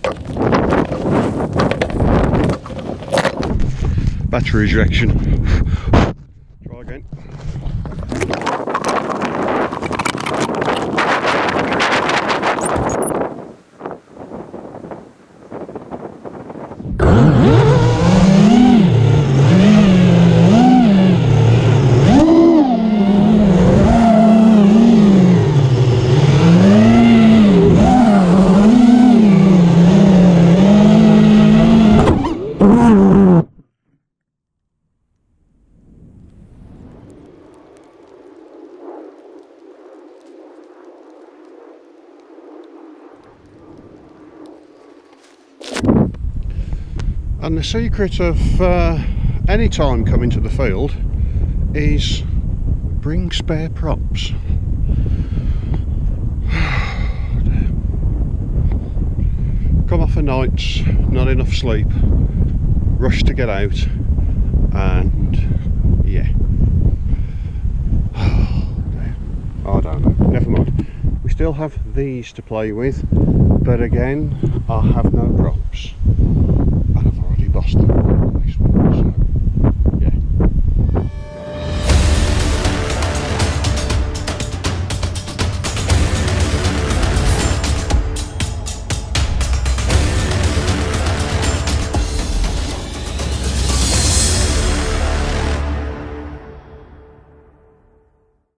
Battery ejection. Try again. And the secret of any time coming to the field is bring spare props. Come off a night, not enough sleep, rush to get out, and yeah. I don't know, never mind. We still have these to play with, but again, I have no props. Bossed them on this one, so